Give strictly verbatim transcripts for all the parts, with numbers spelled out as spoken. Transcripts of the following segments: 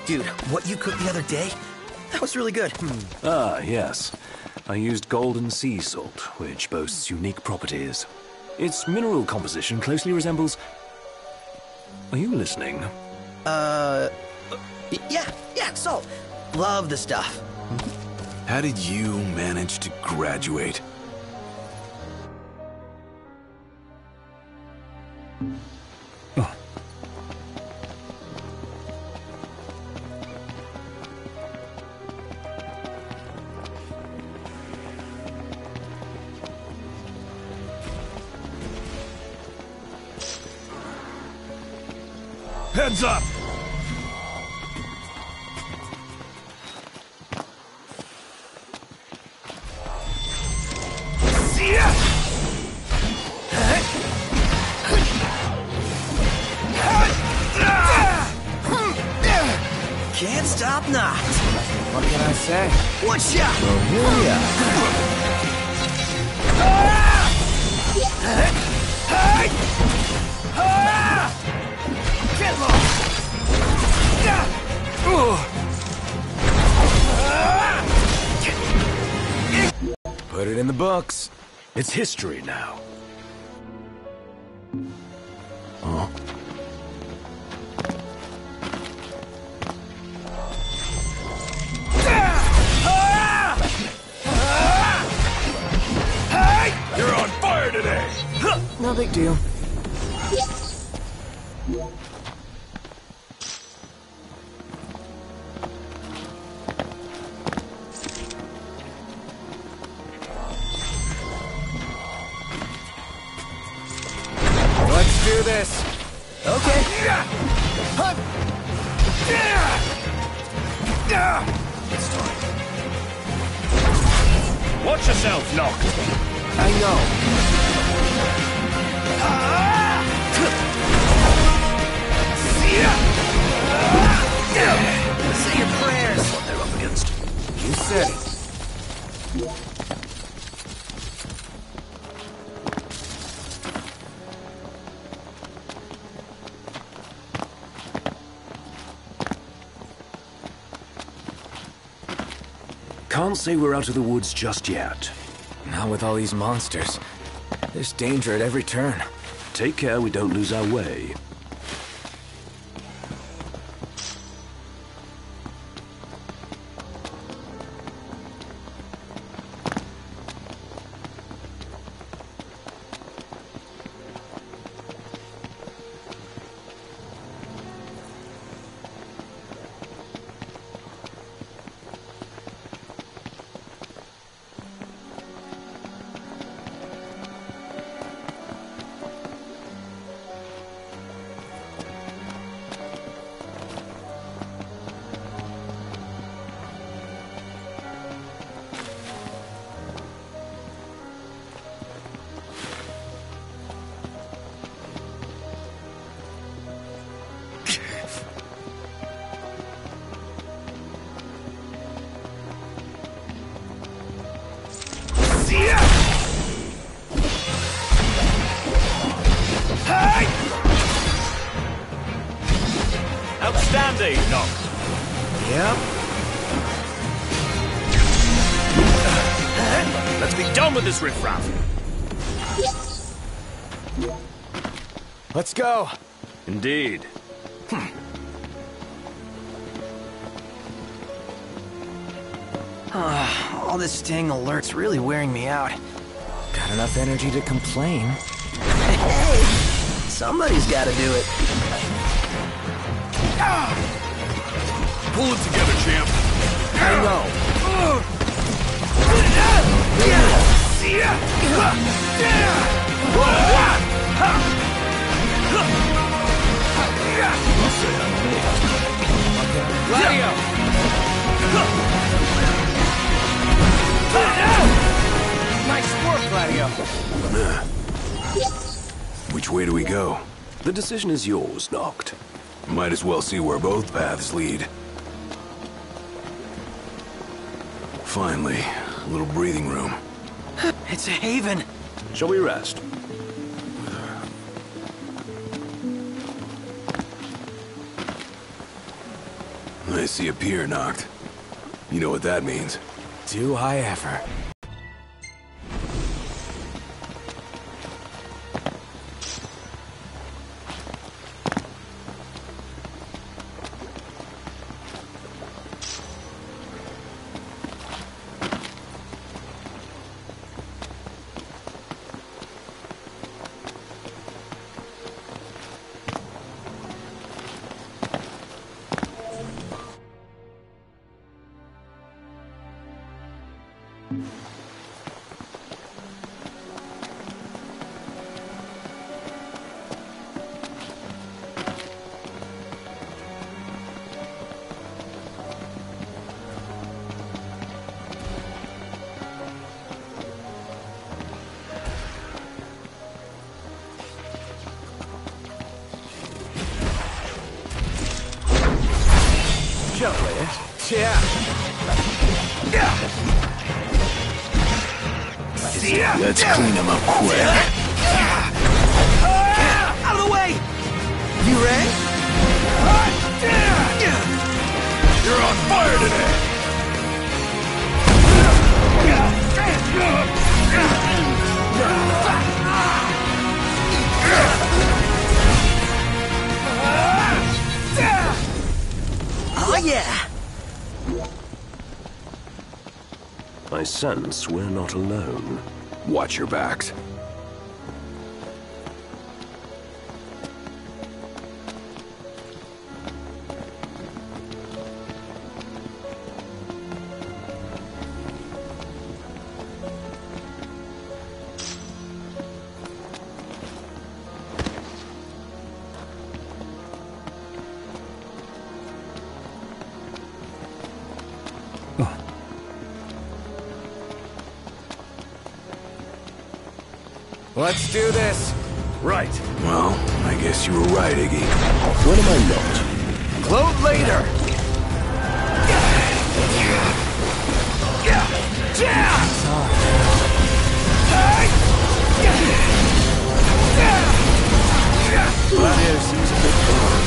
Dude, what you cooked the other day? That was really good. Ah, yes. I used golden sea salt, which boasts unique properties. Its mineral composition closely resembles... Are you listening? Uh... Yeah, yeah, salt. Love the stuff. How did you manage to graduate? Oh. Heads up! Can't stop knocked. What can I say? One shot. Well, here we are. Get lost. Put it in the books. It's history now. Huh? You're on fire today! No big deal. Let's do this. Okay. It's time. Watch yourself, Noct. I know. Say your prayers. What they're up against. You said it. Can't say we're out of the woods just yet. Not with all these monsters. There's danger at every turn. Take care we don't lose our way. Outstanding, Noct. Yep. Let's be done with this riffraff. Let's go. Indeed. All this staying alert's really wearing me out. Got enough energy to complain. Hey, somebody's got to do it. Pull it together, champ. I know. Gladio! Nice work, Gladio. Which way do we go? The decision is yours, Noct. Might as well see where both paths lead. Finally, a little breathing room. It's a haven. Shall we rest? I see a pier knocked. You know what that means. Do I ever? Let's clean him up quick. Out of the way! You ready? You're on fire today! Oh yeah! I sense we're not alone. Watch your backs. Let's do this. Right. Well, I guess you were right, Iggy. When am I not? Gloat later. Gladiator seems a bit bored.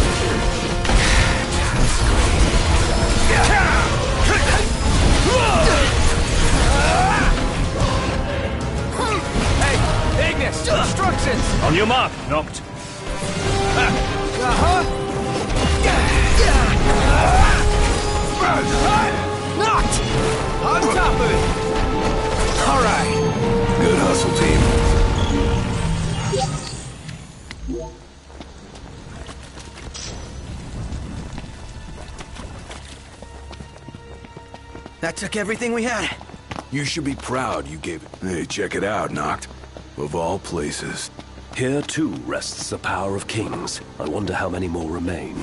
Hey, Ignis, instructions. On your mark, Noct. Uh-huh. Knocked! On top of it! Alright. Good hustle, team. That took everything we had. You should be proud you gave it. Hey, check it out, Noct. Of all places. Here, too, rests the power of kings. I wonder how many more remain.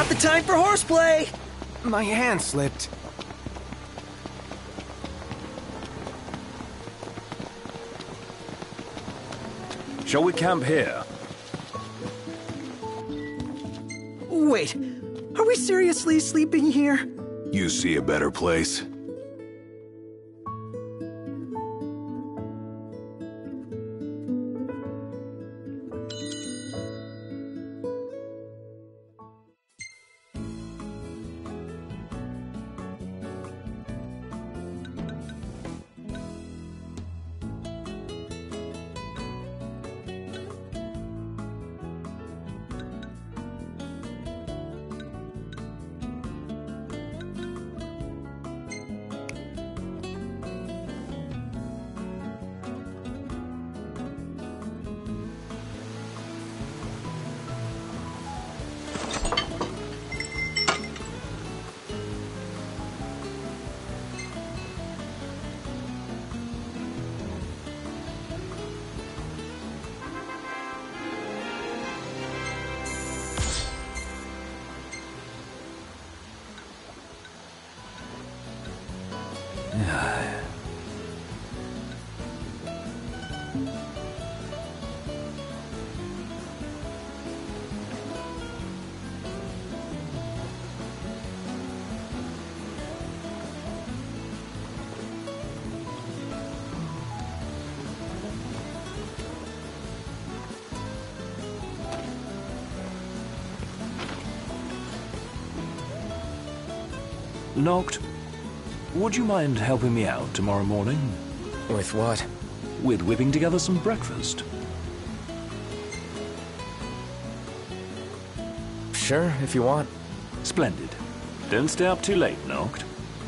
Not the time for horseplay! My hand slipped. Shall we camp here? Wait, are we seriously sleeping here? You see a better place? Noct, would you mind helping me out tomorrow morning? With what? With whipping together some breakfast. Sure, if you want. Splendid. Don't stay up too late, Noct.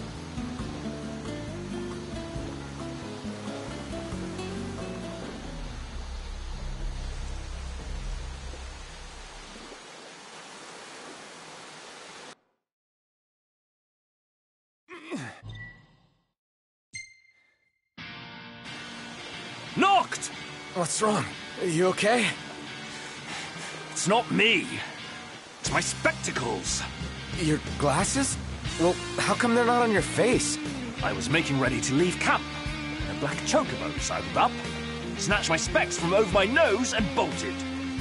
Noct! What's wrong? Are you okay? It's not me. It's my spectacles. Your glasses? Well, how come they're not on your face? I was making ready to leave camp. A black chocobo sidled up, snatched my specs from over my nose and bolted.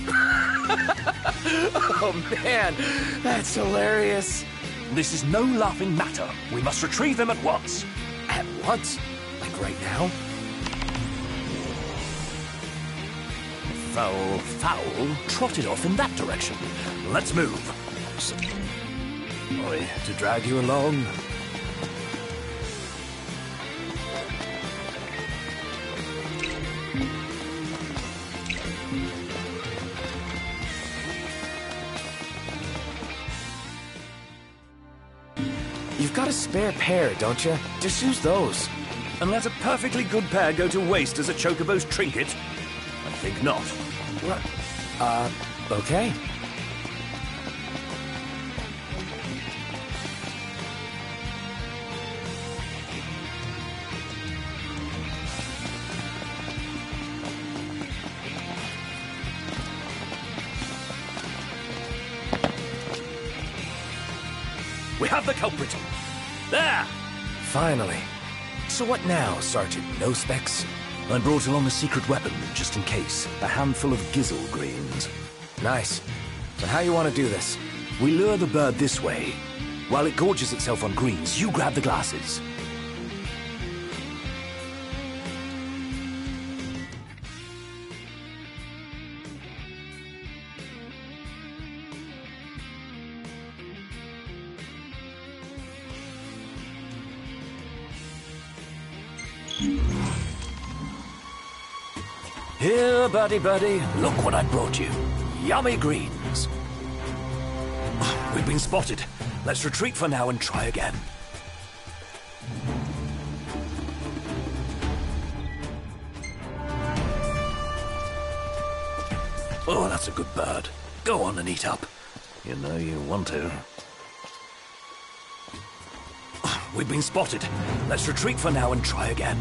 Oh man, that's hilarious. This is no laughing matter. We must retrieve them at once. At once? Like right now? Foul, foul, trotted off in that direction. Let's move. Sorry to drag you along. You've got a spare pair, don't you? Just use those. And let a perfectly good pair go to waste as a chocobo's trinket? I think not. What? Uh, okay. We have the culprit. There! Finally. So what now, Sergeant No Specs? I brought along a secret weapon, just in case. A handful of gizzle greens. Nice. So how you want to do this? We lure the bird this way. While it gorges itself on greens, you grab the glasses. Here, birdie birdie, look what I brought you. Yummy greens. We've been spotted. Let's retreat for now and try again. Oh, that's a good bird. Go on and eat up. You know you want to. We've been spotted. Let's retreat for now and try again.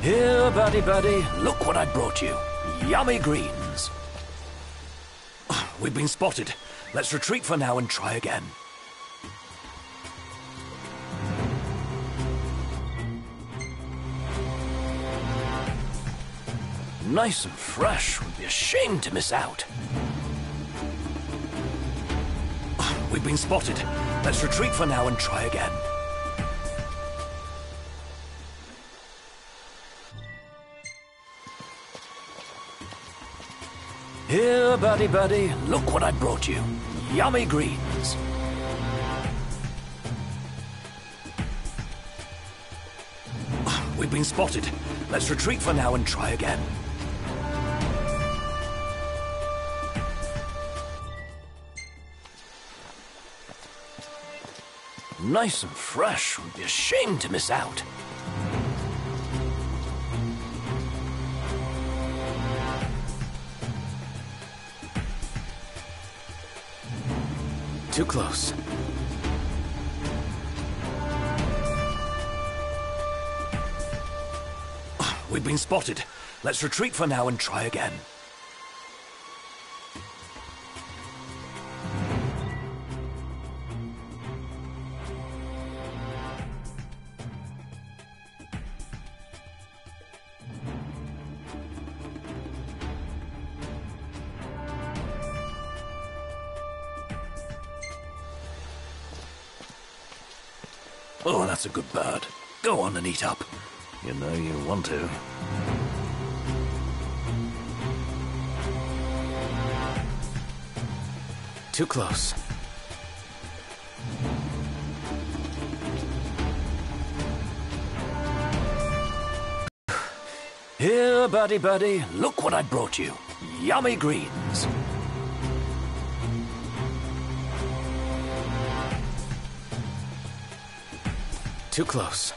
Here, buddy, buddy, look what I brought you. Yummy greens. We've been spotted. Let's retreat for now and try again. Nice and fresh. We'd be ashamed to miss out. We've been spotted. Let's retreat for now and try again. Here, buddy, buddy, look what I brought you. Yummy greens. We've been spotted. Let's retreat for now and try again. Nice and fresh. We'd be ashamed to miss out. Too close. We've been spotted. Let's retreat for now and try again. Oh, that's a good bird. Go on and eat up. You know you want to. Too close. Here, buddy, buddy, look what I brought you. Yummy greens. Too close.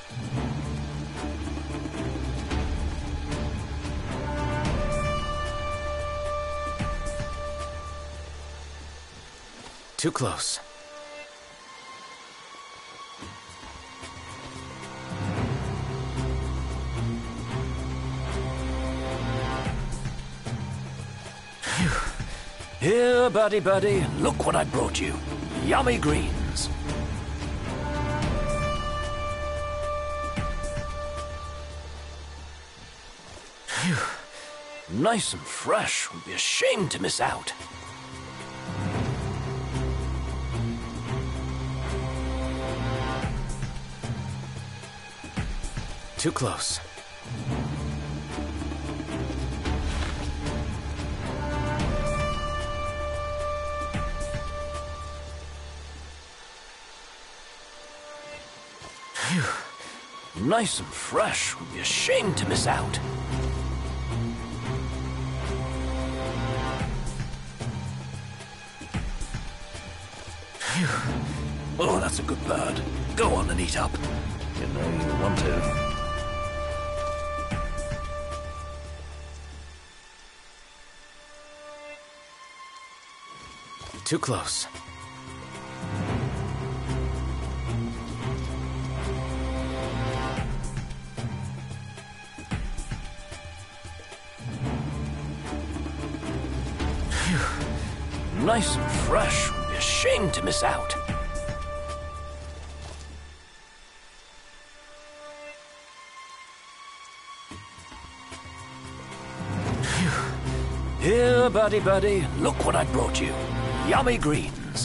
Too close. Phew. Here, buddy, buddy, look what I brought you. Yummy greens. Phew. Nice and fresh. We'd be ashamed to miss out. Too close. Phew. Nice and fresh. We'd be ashamed to miss out. Phew. Oh, that's a good bird. Go on and eat up. You know you want to. Too close. Phew. Nice and fresh. We'd be ashamed to miss out. Phew. Here, buddy, buddy, look what I brought you. Yummy greens.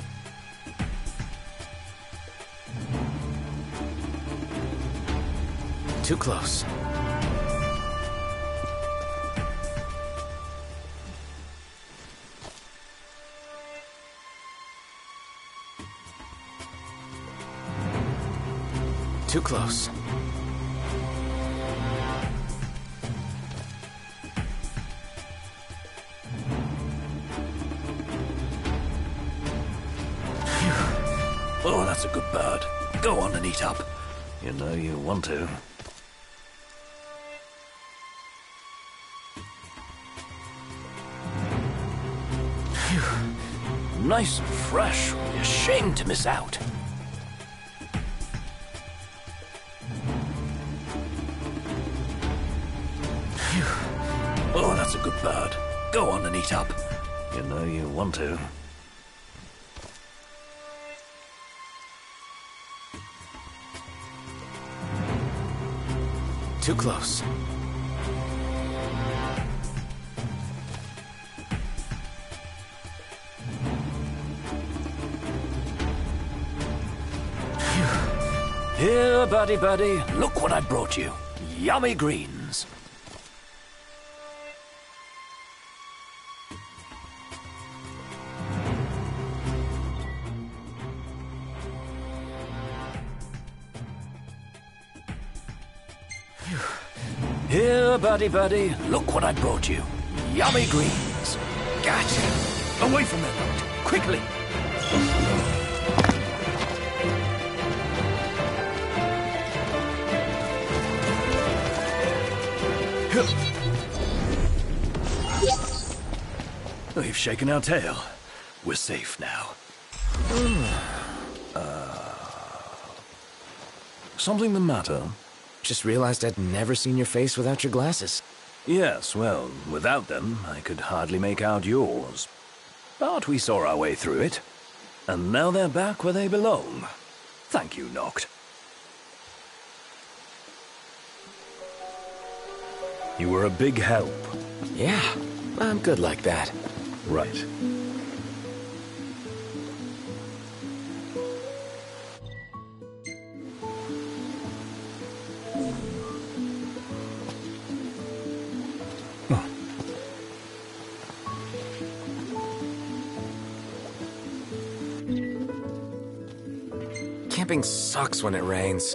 Too close. Too close. Oh, that's a good bird. Go on and eat up. You know you want to. Phew. Nice and fresh. We'd be ashamed to miss out. Oh, that's a good bird. Go on and eat up. You know you want to. Too close. Here, birdie birdie, look what I brought you. Yummy greens. Here, birdie birdie, look what I brought you. Yummy greens. Gotcha. Away from that note, quickly. We've shaken our tail. We're safe now. uh, something the matter? Just realized I'd never seen your face without your glasses. Yes, well, without them, I could hardly make out yours. But we saw our way through it. And now they're back where they belong. Thank you, Noct. You were a big help. Yeah, I'm good like that. Right. Camping sucks when it rains.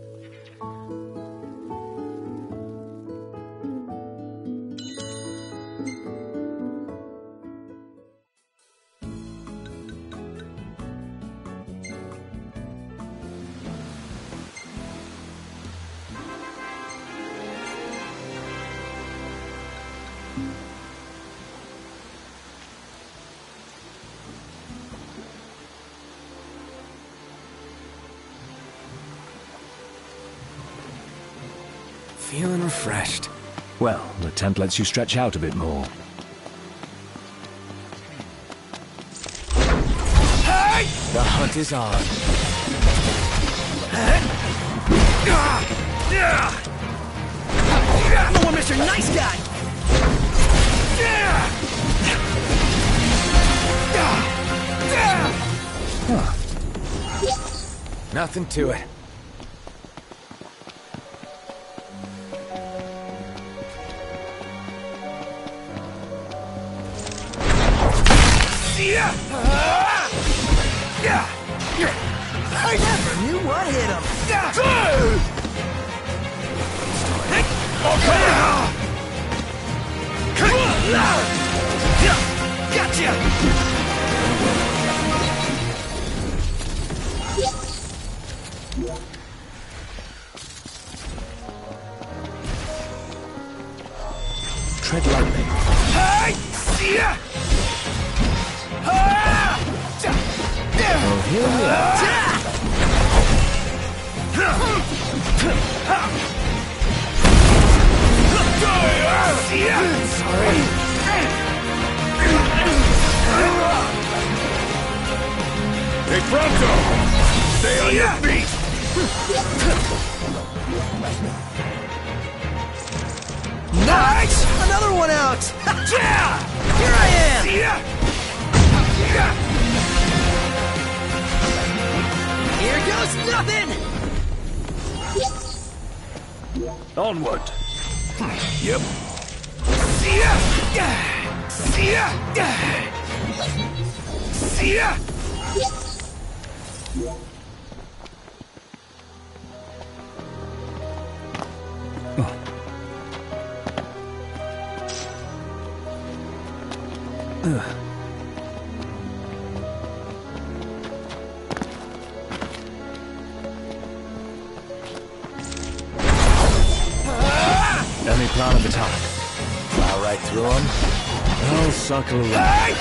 Feeling refreshed. Well, the tent lets you stretch out a bit more. Hey! The hunt is on. No more Mister Nice Guy! Huh. Nothing to it. I never knew what hit him! Tread lightly. Oh, here we are. Sorry. Hey, Pronto! Stay on your feet! Nice! Another one out! Yeah! Here I am! Here goes nothing! Onward. Yep. Any plan of attack? Plow right through him. I'll circle around.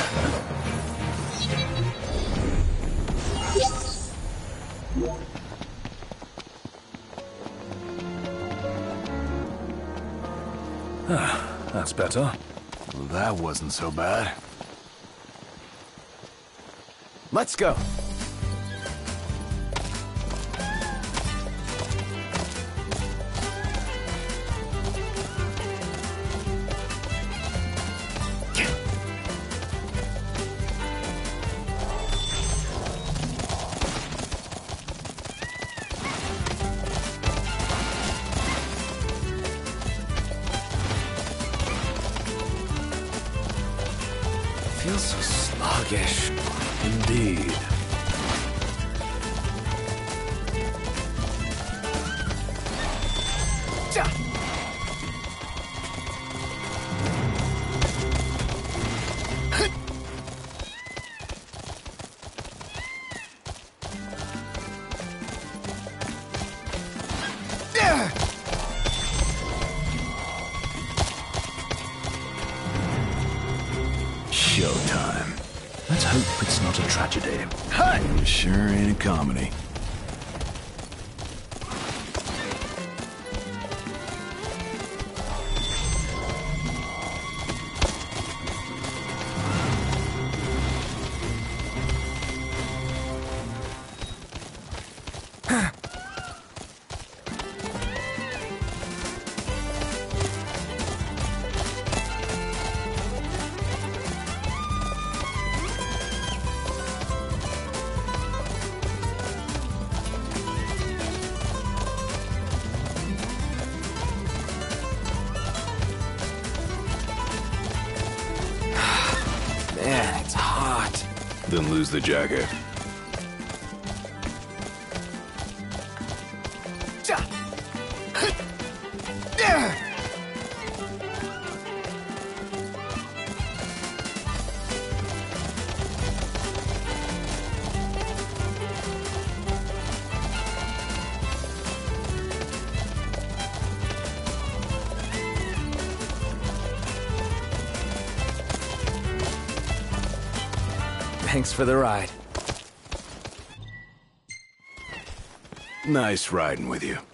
That's better. Well, that wasn't so bad. Let's go. Feels so sluggish. Indeed. Showtime. Let's hope it's not a tragedy. It sure ain't a comedy. Man, it's hot. Then lose the jacket. Thanks for the ride. Nice riding with you.